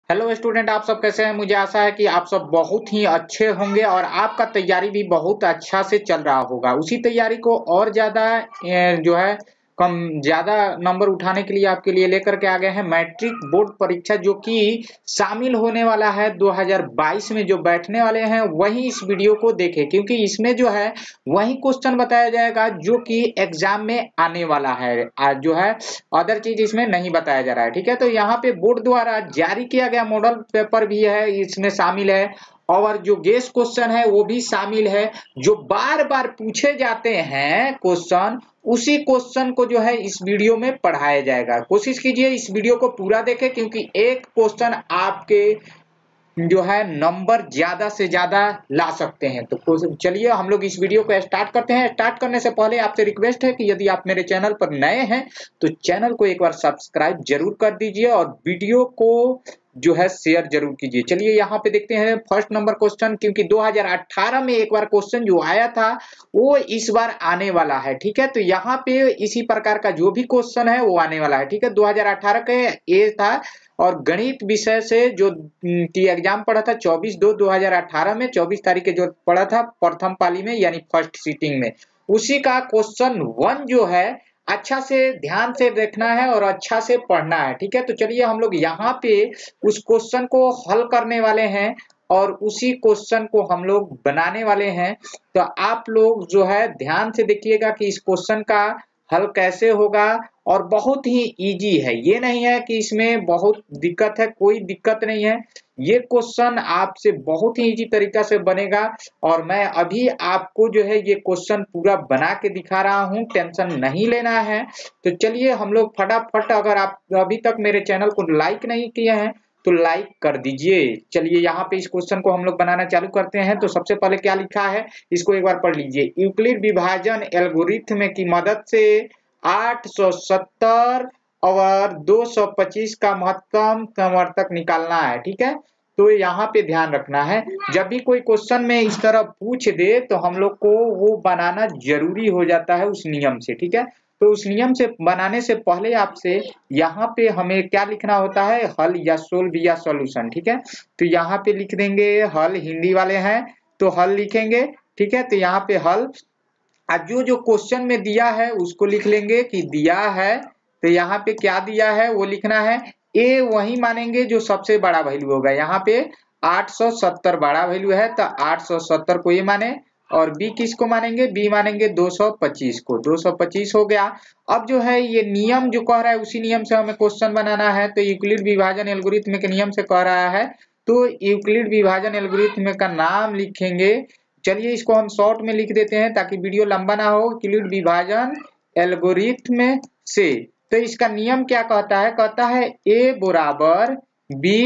Hello student, आप सब कैसे हैं। मुझे आशा है कि आप सब बहुत ही अच्छे होंगे और आपका तैयारी भी बहुत अच्छा से चल रहा होगा। उसी तैयारी को और ज्यादा जो है कम ज्यादा नंबर उठाने के लिए आपके लिए लेकर के आ गए हैं मैट्रिक बोर्ड परीक्षा, जो कि शामिल होने वाला है 2022 में जो बैठने वाले हैं वही इस वीडियो को देखें, क्योंकि इसमें जो है वही क्वेश्चन बताया जाएगा जो कि एग्जाम में आने वाला है। आज जो है अदर चीज इसमें नहीं बताया जा रहा है। ठीक है, तो यहाँ पे बोर्ड द्वारा जारी किया गया मॉडल पेपर भी है, इसमें शामिल है और जो गेस क्वेश्चन है वो भी शामिल है। जो बार बार पूछे जाते हैं क्वेश्चन, उसी क्वेश्चन को जो है इस वीडियो में पढ़ाया जाएगा। कोशिश कीजिए इस वीडियो को पूरा देखें, क्योंकि एक क्वेश्चन आपके जो है नंबर ज्यादा से ज्यादा ला सकते हैं। तो चलिए हम लोग इस वीडियो को स्टार्ट करते हैं। स्टार्ट करने से पहले आपसे रिक्वेस्ट है कि यदि आप मेरे चैनल पर नए हैं तो चैनल को एक बार सब्सक्राइब जरूर कर दीजिए और वीडियो को जो है शेयर जरूर कीजिए। चलिए यहाँ पे देखते हैं फर्स्ट नंबर क्वेश्चन, क्योंकि 2018 में एक बार क्वेश्चन जो आया था वो इस बार आने वाला है। ठीक है, तो यहाँ पे इसी प्रकार का जो भी क्वेश्चन है वो आने वाला है। ठीक है, 2018 का ये था और गणित विषय से जो की एग्जाम पढ़ा था 24/2/2018 में, 24 तारीख के जो पढ़ा था प्रथम पाली में यानी फर्स्ट सीटिंग में, उसी का क्वेश्चन 1 जो है अच्छा से ध्यान से देखना है और अच्छा से पढ़ना है। ठीक है, तो चलिए हम लोग यहाँ पे उस क्वेश्चन को हल करने वाले हैं और उसी क्वेश्चन को हम लोग बनाने वाले हैं। तो आप लोग जो है ध्यान से देखिएगा कि इस क्वेश्चन का हल कैसे होगा और बहुत ही इजी है। ये नहीं है कि इसमें बहुत दिक्कत है, कोई दिक्कत नहीं है। ये क्वेश्चन आपसे बहुत ही इजी तरीका से बनेगा और मैं अभी आपको जो है ये क्वेश्चन पूरा बना के दिखा रहा हूँ, टेंशन नहीं लेना है। तो चलिए हम लोग फटाफट, अगर आप अभी तक मेरे चैनल को लाइक नहीं किए हैं तो लाइक कर दीजिए। चलिए यहाँ पे इस क्वेश्चन को हम लोग बनाना चालू करते हैं। तो सबसे पहले क्या लिखा है इसको एक बार पढ़ लीजिए। यूक्लिड विभाजन एल्गोरिथ्म की मदद से 870 और 225 का महत्तम समवर्तक निकालना है। ठीक है, तो यहाँ पे ध्यान रखना है, जब भी कोई क्वेश्चन में इस तरह पूछ दे तो हम लोग को वो बनाना जरूरी हो जाता है उस नियम से। ठीक है, तो उस नियम से बनाने से पहले आपसे यहाँ पे हमें क्या लिखना होता है, हल या सोल्व या सॉल्यूशन। ठीक है, तो यहाँ पे लिख देंगे हल, हिंदी वाले हैं तो हल लिखेंगे। ठीक है, तो यहाँ पे हल, आज जो क्वेश्चन में दिया है उसको लिख लेंगे कि दिया है, तो यहाँ पे क्या दिया है वो लिखना है। ए वही मानेंगे जो सबसे बड़ा वैल्यू होगा। यहाँ पे 870 बड़ा वैल्यू है तो 870 को ये माने, और बी किसको मानेंगे, बी मानेंगे 225 को। 225 हो गया। अब जो है ये नियम जो कह रहा है उसी नियम से हमें क्वेश्चन बनाना है। तो यूक्लिड विभाजन एल्गोरिथ्म के नियम से कह रहा है, तो यूक्लिड विभाजन एल्गोरिथ्म का नाम लिखेंगे। चलिए इसको हम शॉर्ट में लिख देते हैं ताकि वीडियो लंबा ना हो। यूक्लिड विभाजन एल्गोरिथ्म से, तो इसका नियम क्या कहता है, कहता है ए बराबर बी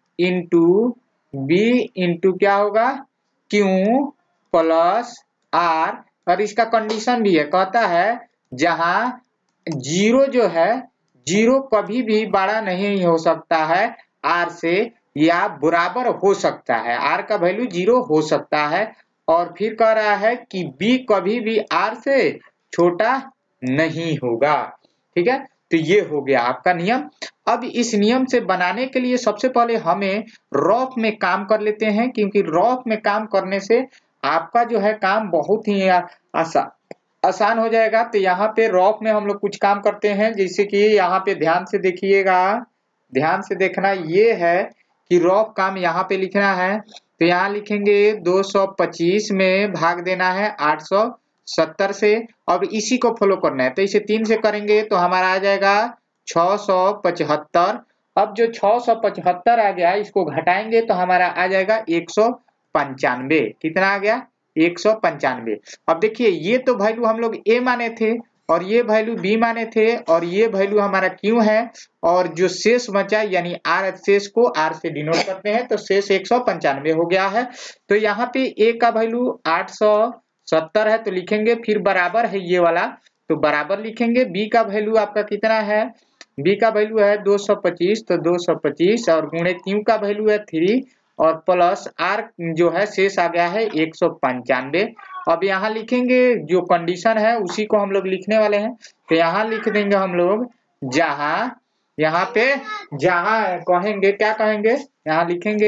इंटू क्या होगा, क्यू प्लस आर। और इसका कंडीशन भी है, कहता है जहां जीरो जो है, जीरो कभी भी बड़ा नहीं हो सकता है आर से या बराबर हो सकता है, आर का वैल्यू 0 हो सकता है। और फिर कह रहा है कि बी कभी भी आर से छोटा नहीं होगा। ठीक है, तो ये हो गया आपका नियम। अब इस नियम से बनाने के लिए सबसे पहले हमें रफ में काम कर लेते हैं, क्योंकि रफ में काम करने से आपका जो है काम बहुत ही आसान हो जाएगा। तो यहाँ पे रफ में हम लोग कुछ काम करते हैं, जैसे कि यहाँ पे ध्यान से देखिएगा, ध्यान से देखना ये है कि रफ काम यहाँ पे लिखना है। तो यहाँ लिखेंगे 225 में भाग देना है 870 से। अब इसी को फॉलो करना है, तो इसे 3 से करेंगे तो हमारा आ जाएगा 675। अब जो 675 आ गया इसको घटाएंगे तो हमारा आ जाएगा 195। कितना आ गया, 195। अब देखिए ये तो वैल्यू हम लोग ए माने थे और ये वैल्यू बी माने थे और ये वैल्यू हमारा क्यू है, और जो शेष बचा यानी आर, शेष को आर से डिनोट करते हैं तो शेष 195 हो गया है। तो यहाँ पे ए का वैल्यू 870 है तो लिखेंगे, फिर बराबर है ये वाला तो बराबर लिखेंगे। बी का वैल्यू आपका कितना है, बी का वैल्यू है 225 तो 225 और गुणे क्यू का वैल्यू है 3 और प्लस आर जो है शेष आ गया है 195। अब यहाँ लिखेंगे जो कंडीशन है उसी को हम लोग लिखने वाले हैं। तो यहाँ लिख देंगे हम लोग जहां, यहाँ पे जहां कहेंगे, क्या कहेंगे, यहाँ लिखेंगे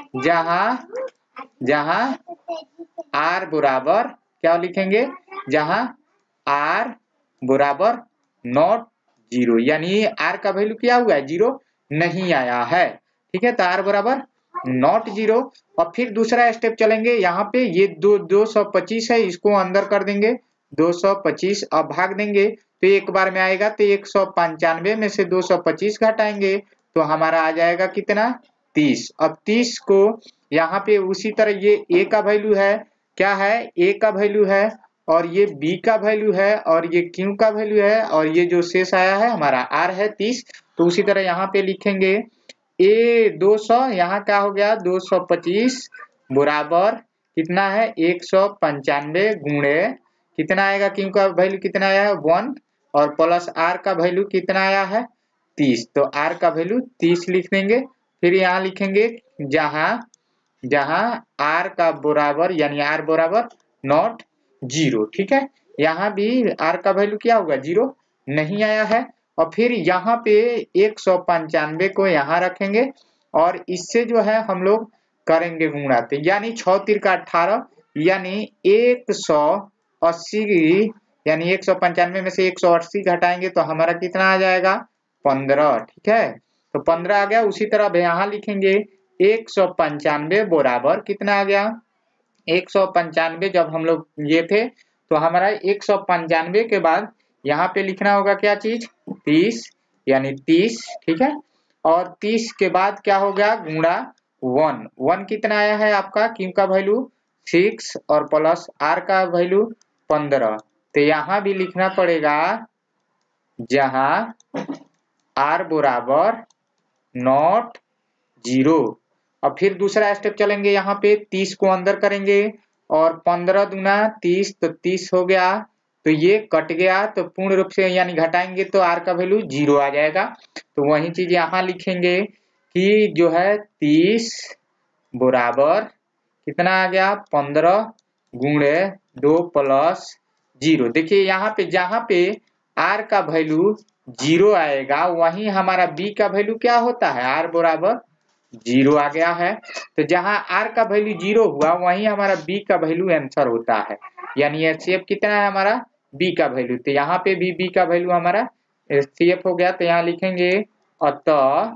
जहां आर बराबर क्या लिखेंगे, जहां आर बराबर नॉट जीरो, यानी आर का वैल्यू क्या हुआ है, जीरो नहीं आया है। ठीक है, तो आर बराबर नॉट जीरो। और फिर दूसरा स्टेप चलेंगे, यहाँ पे ये 225 है, इसको अंदर कर देंगे 225, अब भाग देंगे तो एक बार में आएगा, तो 195 में से 225 घटाएंगे तो हमारा आ जाएगा कितना, 30। अब 30 को यहाँ पे उसी तरह ये ए का वैल्यू है, क्या है, ए का वैल्यू है, और ये बी का वैल्यू है, और ये क्यू का वैल्यू है, और ये जो शेष आया है हमारा आर है 30। तो उसी तरह यहाँ पे लिखेंगे ए 200, यहाँ क्या हो गया 225 बराबर कितना है 195 गुणे कितना आएगा, क्यू का वैल्यू कितना आया है 1, और प्लस आर का वैल्यू कितना आया है 30, तो आर का वैल्यू 30 लिख देंगे। फिर यहाँ लिखेंगे जहां आर का बराबर यानी आर बराबर नॉट जीरो। ठीक है, यहाँ भी आर का वैल्यू क्या होगा, जीरो नहीं आया है। और फिर यहाँ पे 195 को यहाँ रखेंगे और इससे जो है हम लोग करेंगे गुणा, तो यानी 6 तिरका 18, यानी 180, यानी 195 में से 180 घटाएंगे तो हमारा कितना आ जाएगा 15। ठीक है, तो 15 आ गया। उसी तरह यहाँ लिखेंगे 195 बराबर कितना आ गया 195, जब हम लोग ये थे तो हमारा 195 के बाद यहाँ पे लिखना होगा क्या चीज 30, यानी 30। ठीक है, और 30 के बाद क्या हो गया गुणा 1 कितना आया है आपका, क्यू का वैल्यू 6 और प्लस आर का वैल्यू 15, तो यहाँ भी लिखना पड़ेगा जहां आर बराबर नॉट जीरो। अब फिर दूसरा स्टेप चलेंगे, यहाँ पे 30 को अंदर करेंगे और 15 दूना 30, तो 30 हो गया, तो ये कट गया, तो पूर्ण रूप से यानी घटाएंगे तो आर का वैल्यू 0 आ जाएगा। तो वही चीज यहाँ लिखेंगे कि जो है 30 बराबर कितना आ गया 15 गुणे 2 प्लस 0। देखिए यहाँ पे जहाँ पे आर का वैल्यू 0 आएगा वहीं हमारा बी का वैल्यू क्या होता है, आर बराबर 0 आ गया है। तो जहां आर का वैल्यू 0 हुआ वहीं हमारा बी का वैल्यू आंसर होता है, यानी एचसीएफ कितना है हमारा बी का वैल्यू, तो यहाँ पे भी बी का वैल्यू हमारा एचसीएफ हो गया। तो यहाँ लिखेंगे अतः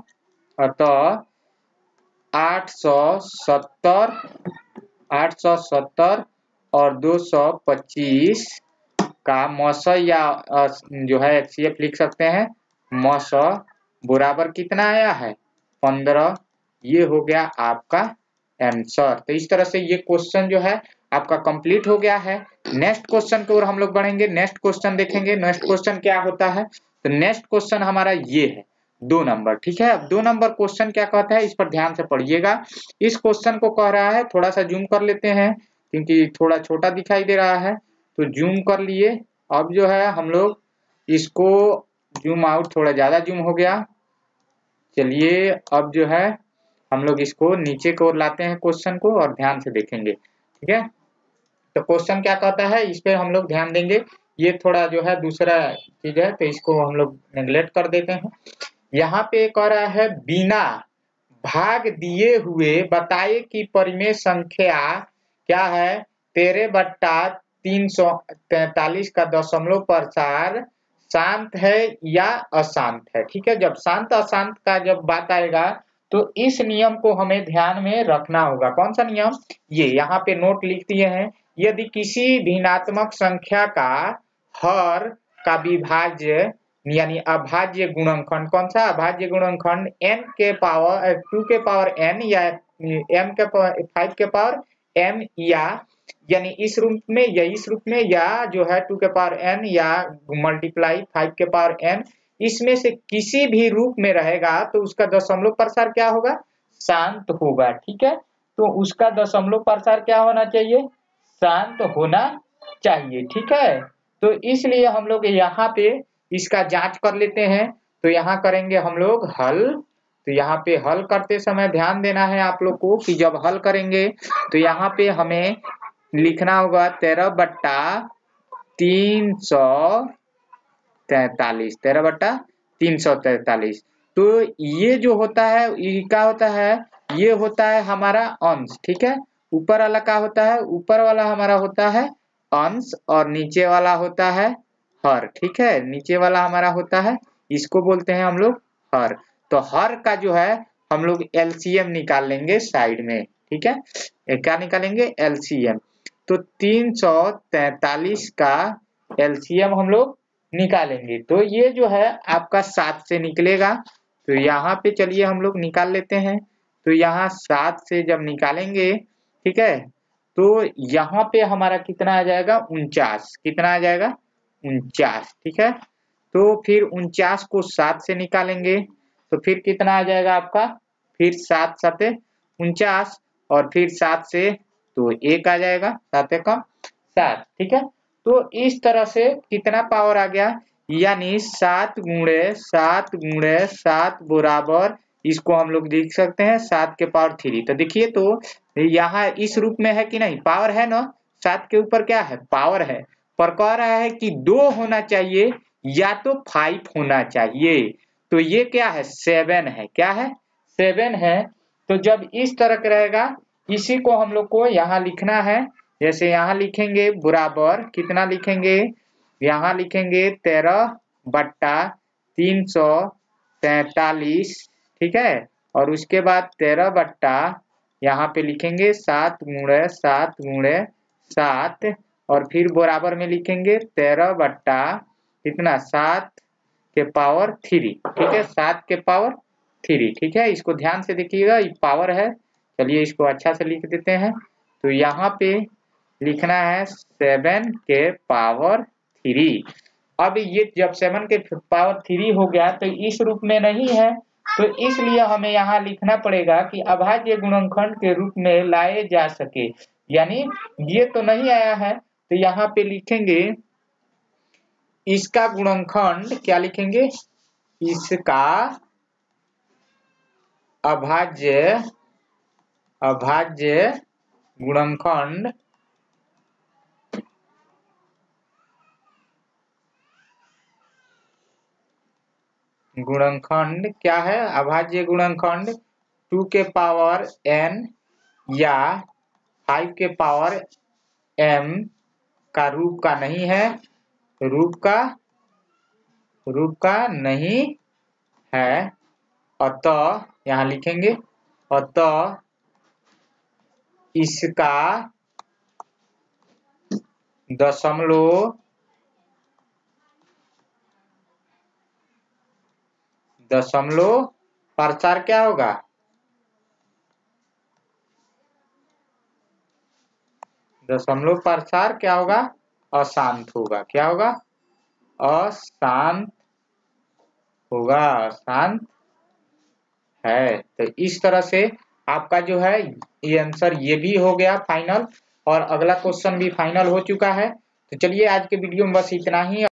870 और 225 का मौसा या जो है एचसीएफ लिख सकते हैं मौसा बराबर कितना आया है 15, ये हो गया आपका आंसर। तो इस तरह से ये क्वेश्चन जो है आपका कंप्लीट हो गया है। नेक्स्ट क्वेश्चन की ओर हम लोग बढ़ेंगे, नेक्स्ट क्वेश्चन देखेंगे। नेक्स्ट क्वेश्चन क्या होता है, तो नेक्स्ट क्वेश्चन हमारा ये है 2 नंबर। ठीक है, अब 2 नंबर क्वेश्चन क्या कहता है इस पर ध्यान से पढ़िएगा। इस क्वेश्चन को कह रहा है, थोड़ा सा जूम कर लेते हैं क्योंकि थोड़ा छोटा दिखाई दे रहा है, तो जूम कर लिए। अब जो है हम लोग इसको जूम आउट, थोड़ा ज्यादा जूम हो गया, चलिए अब जो है हम लोग इसको नीचे की ओर लाते हैं क्वेश्चन को और ध्यान से देखेंगे। ठीक है, तो क्वेश्चन क्या कहता है इस पे हम लोग ध्यान देंगे। ये थोड़ा जो है दूसरा चीज है तो इसको हम लोग नेग्लेक्ट कर देते हैं। यहाँ पे कह रहा है बिना भाग दिए हुए बताए कि परिमेय संख्या क्या है 13/343 का दशमलव प्रसार शांत है या अशांत है। ठीक है, जब शांत अशांत का जब बात आएगा तो इस नियम को हमें ध्यान में रखना होगा। कौन सा नियम, ये यहाँ पे नोट लिख दिए हैं, यदि किसी भिन्नात्मक संख्या का हर का विभाज्य यानी अभाज्य गुणनखंड, कौन सा अभाज्य गुणनखंड n के पावर 2 के पावर n या m के पावर 5 के पावर m, या यानी इस रूप में या इस रूप में, या जो है 2 के पावर n या मल्टीप्लाई 5 के पावर n, इसमें से किसी भी रूप में रहेगा तो उसका दशमलव प्रसार क्या होगा, शांत होगा। ठीक है, तो उसका दशमलव प्रसार क्या होना चाहिए, शांत होना चाहिए। ठीक है, तो इसलिए हम लोग यहाँ पे इसका जांच कर लेते हैं। तो यहाँ करेंगे हम लोग हल। तो यहाँ पे हल करते समय ध्यान देना है आप लोग को कि जब हल करेंगे तो यहाँ पे हमें लिखना होगा 13/343। तो ये जो होता है ये क्या होता है, ये होता है हमारा अंश, ठीक है। ऊपर वाला क्या होता है, ऊपर वाला हमारा होता है अंश और नीचे वाला होता है हर, ठीक है। नीचे वाला हमारा होता है, इसको बोलते हैं हम लोग हर। तो हर का जो है हम लोग एलसीएम निकाल लेंगे साइड में, ठीक है। क्या निकालेंगे, एलसीएम। तो 343 का एलसीएम हम लोग निकालेंगे। तो ये जो है आपका 7 से निकलेगा। तो यहाँ पे चलिए हम लोग निकाल लेते हैं। तो यहाँ 7 से जब निकालेंगे, ठीक है, तो यहाँ पे हमारा कितना आ जाएगा, 49। कितना आ जाएगा, 49, ठीक है। तो फिर 49 को 7 से निकालेंगे तो फिर कितना आ जाएगा आपका, फिर 7 7 49 और फिर 7 से तो 1 आ जाएगा, 7 एकम 7, ठीक है। तो इस तरह से कितना पावर आ गया, यानी 7 गुणे 7 गुणे 7 बराबर, इसको हम लोग लिख सकते हैं 7 के पावर 3। तो देखिए, तो यहाँ इस रूप में है कि नहीं, पावर है ना, 7 के ऊपर क्या है, पावर है। पर कह रहा है कि 2 होना चाहिए या तो 5 होना चाहिए। तो ये क्या है, 7 है, क्या है, 7 है। तो जब इस तरह का रहेगा, इसी को हम लोग को यहाँ लिखना है। जैसे यहाँ लिखेंगे बराबर, कितना लिखेंगे, यहाँ लिखेंगे 13/343, ठीक है। और उसके बाद 13 यहाँ पे लिखेंगे 7 गुणे 7 गुणे 7 और फिर बराबर में लिखेंगे 13 कितना, 7 के पावर 3, ठीक है, 7 के पावर 3, ठीक है। इसको ध्यान से देखिएगा, ये पावर है। चलिए इसको अच्छा से लिख देते हैं। तो यहाँ पे लिखना है 7 के पावर 3। अब ये जब 7 के पावर 3 हो गया तो इस रूप में नहीं है, तो इसलिए हमें यहाँ लिखना पड़ेगा कि अभाज्य गुणनखंड के रूप में लाए जा सके। यानी ये तो नहीं आया है, तो यहाँ पे लिखेंगे इसका गुणनखंड, क्या लिखेंगे, इसका अभाज्य गुणनखंड क्या है, अभाज्य गुणनखंड 2 के पावर n या 5 के पावर m का रूप का नहीं है, रूप का नहीं है। अतः यहाँ लिखेंगे, अतः इसका दशमलव प्रचार क्या होगा, दशमलव प्रचार क्या होगा, अशांत होगा। क्या होगा, अशांत होगा, अशांत है। तो इस तरह से आपका जो है ये आंसर ये भी हो गया फाइनल, और अगला क्वेश्चन भी फाइनल हो चुका है। तो चलिए आज के वीडियो में बस इतना ही।